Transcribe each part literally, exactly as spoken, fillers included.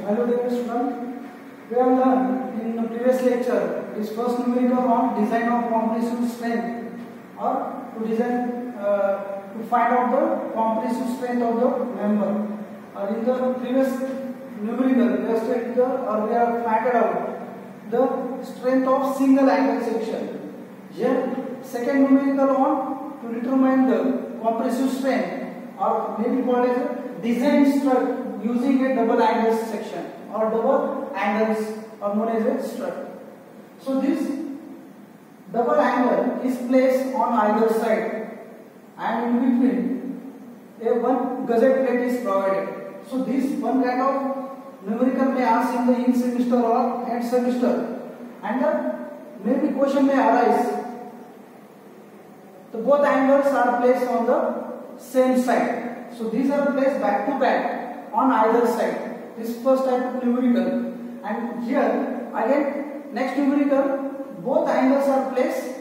Hello dear student, we have learned in the previous lecture is first numerical on design of compressive strength or to design uh, to find out the compressive strength of the member. Or in the previous numerical we have studied the or we have found out the strength of single angle section. Here second numerical on to determine the compressive strength or maybe called as a design strut using a double angle section or double angles or known as a strut. So this double angle is placed on either side and in between a one gusset plate is provided. So this one kind of numerical may ask in the in semester or end semester, and the maybe question may arise. The both angles are placed on the same side. So these are placed back to back on either side. This first type of numerical, and here again next numerical both angles are placed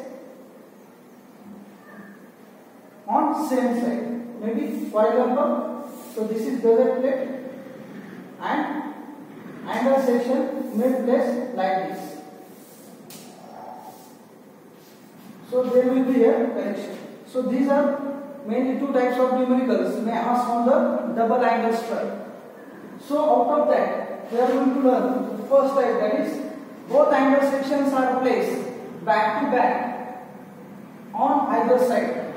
on same side. Maybe for example, so this is gusset plate and angle section may place like this. So there will be a connection. So these are mainly two types of numericals may ask on the double angle strut. So out of that we are going to learn the first type, that is both angle sections are placed back to back on either side.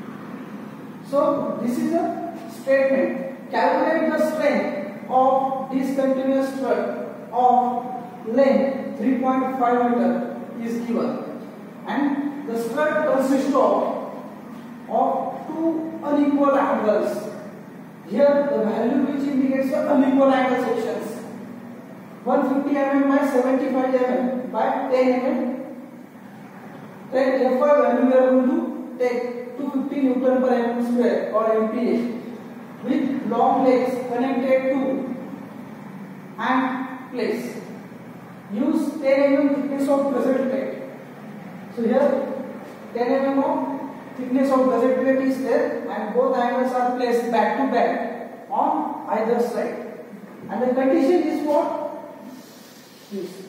So this is a statement. Calculate the strength of discontinuous strut of length three point five meter is given, and the strut consists of, of two unequal angles. Here the value which indicates the unequal angle sections one hundred fifty millimeters by seventy-five millimeters by ten millimeters. Then F I value we are going to take two hundred fifty Newton per mm square or M P A with long legs connected to and place. Use ten millimeter thickness of gusset plate. So here ten millimeter of thickness of gusset plate is there, and both angles are placed back to back on either side. And the condition is what? This.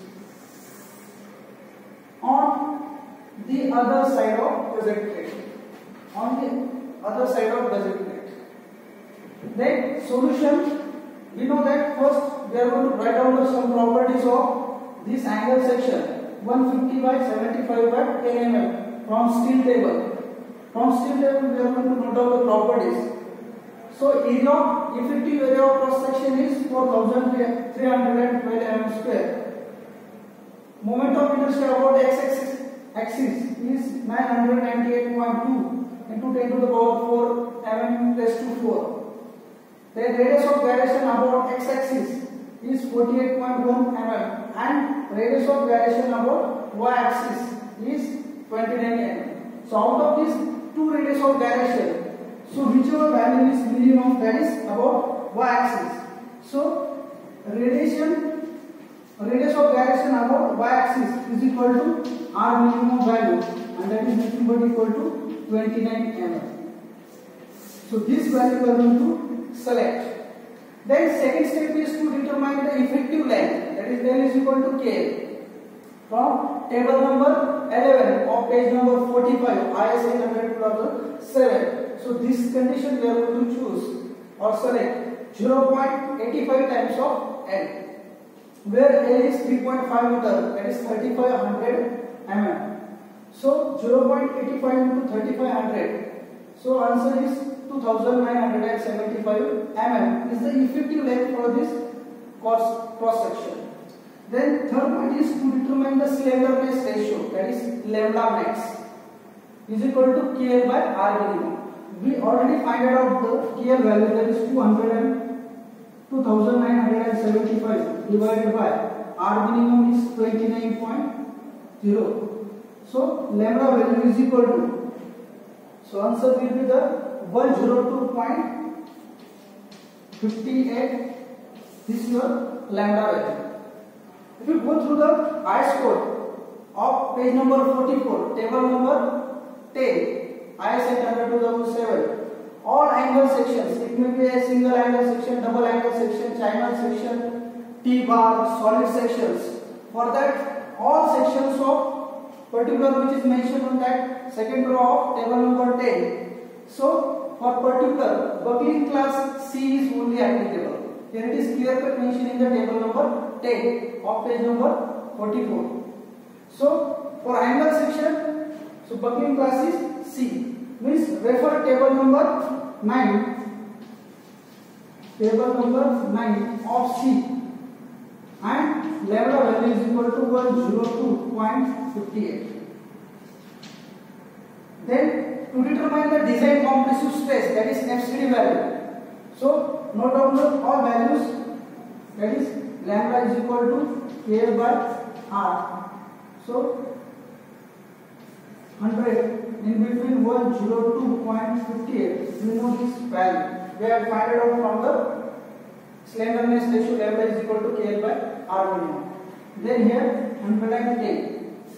On the other side of gusset plate. On the other side of gusset plate. Then solution. We know that first we are going to write down the some properties of this angle section one hundred fifty by seventy-five by ten millimeters from steel table. From steel table we are going to note down the properties. So area, effective area of cross section is four thousand three hundred twelve millimeters square. Moment of inertia about x axis axis is nine hundred ninety-eight point two into ten to the power four mm raised to four. The radius of gyration about x axis is forty-eight point one millimeters and radius of gyration about y axis is twenty-nine millimeters. So out of these two radius of gyration, so whichever value is minimum, that is about y axis. So radiation radius of gyration about y axis is equal to r minimum value, and that is nothing but equal to twenty-nine millimeters. So this value we are going to select. Then second step is to determine the effective length, that is L is equal to K from table number eleven of page number forty-five I S A number two thousand seven. So this condition we are going to choose or select zero point eight five times of L, where L is three point five meter, that is thirty-five hundred millimeters. So zero point eight five into thirty-five hundred. So answer is two thousand nine hundred seventy-five millimeters is the effective length for this cross cross section. Then third point is to determine the slenderness ratio, that is lambda max is equal to K L by R minimum. We already find out the K L value, that is two thousand nine hundred seventy-five divided by R minimum is twenty-nine point zero. So lambda value is equal to, so answer will be the one hundred two point five eight. This is your lambda value. If you go through the I S code of page number forty-four, table number ten, I S A number two thousand seven, all angle sections, it may be a single angle section, double angle section, China section, T bar, solid sections. For that, all sections of particular which is mentioned on that second row of table number ten. So, for particular, buckling class C is only applicable. Here it is clear cut mentioned in the table number ten of page number forty-four. So, for angle section, so buckling class is C. Means refer table number nine. Table number nine of C. And lambda value is equal to one hundred two point five eight. Then to determine the design compressive stress, that is F C D value. So note down the all values, that is lambda is equal to K by R. So one hundred in between one hundred two point five eight, we know this value. We have found it out from the slenderness ratio lambda is equal to K by R minimum. Then here one hundred ten.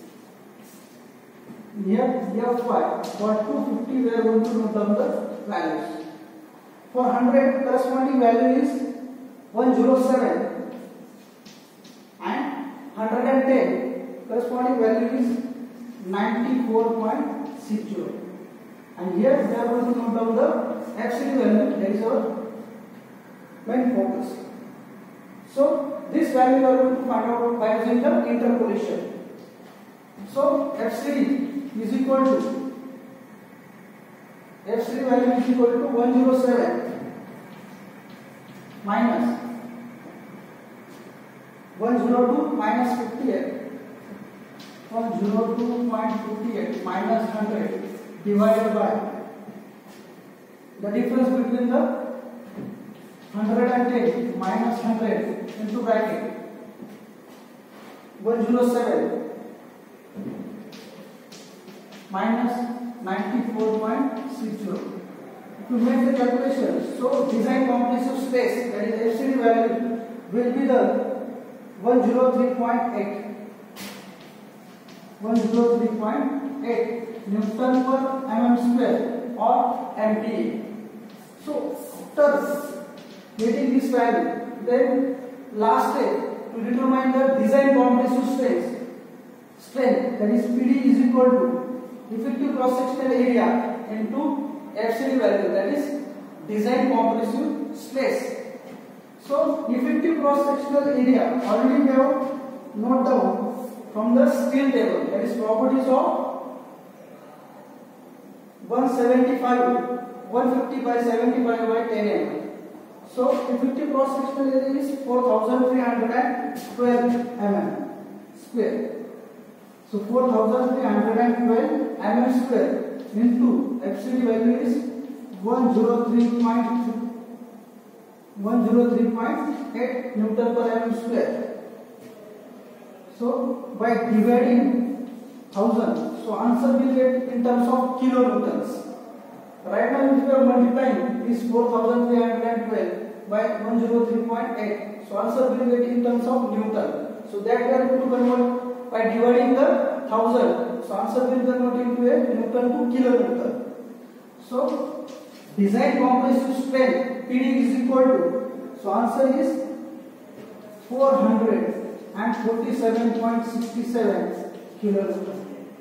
Here F Y for two fifty we are going to note down the values. For one hundred corresponding value is one hundred seven and one hundred ten corresponding value is ninety-four point six zero. And here we are going to note down the F C D value, that is our main focus. So this value we are going to find out by using the interpolation. So F C D is equal to F C D value is equal to one hundred seven minus one hundred two minus fifty-eight. one hundred two point five eight minus one hundred divided by the difference between the one hundred ten minus one hundred into bracket one hundred seven minus ninety-four point six zero. To make the calculation, so design compressive stress, that is F C D value, will be the one hundred three point eight. one hundred three point eight Newton per mm square or M P A. So after getting this value, then last step to determine the design compressive stress strength, that is P D is equal to effective cross sectional area into F C D value, that is design compressive stress. So effective cross sectional area already we have note down from the steel table, that is properties of one seventy-five, one fifty by seventy-five by ten millimeters. So effective cross sectional area is four thousand three hundred twelve millimeters square. So four thousand three hundred twelve millimeters square into F C D value is one hundred three point eight Newton per mm square. So by dividing one thousand, so answer will get in terms of kilonewtons. Right now if we are multiplying this four thousand three hundred twelve by one hundred three point eight, so answer will get in terms of Newton. So that we are going to convert by dividing the one thousand. So answer will convert into a Newton to kilonewton. So design compressive strength P D is equal to, so answer is four hundred forty-seven point six seven kilonewton.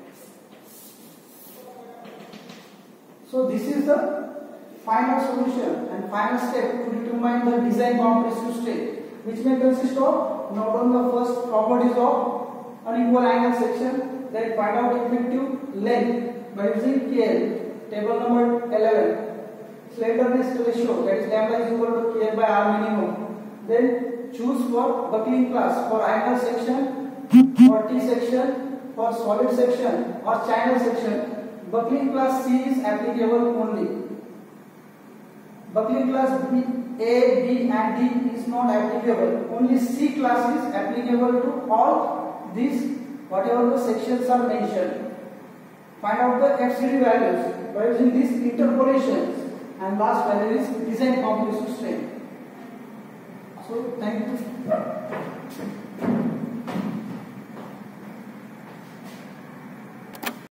So this is the final solution and final step to determine the design compressive strength, which may consist of not only the first properties of unequal angle section, then find out effective length by using K L, table number eleven, slenderness ratio, that is lambda is equal to K L by R minimum. Then choose for buckling class for angle section, for T section, for solid section or channel section. Buckling class C is applicable only. Buckling class B, A, B and D is not applicable. Only C class is applicable to all these, whatever the sections are mentioned. Find out the F C D values by using these interpolations, and last value is design compressive strength. So thank you.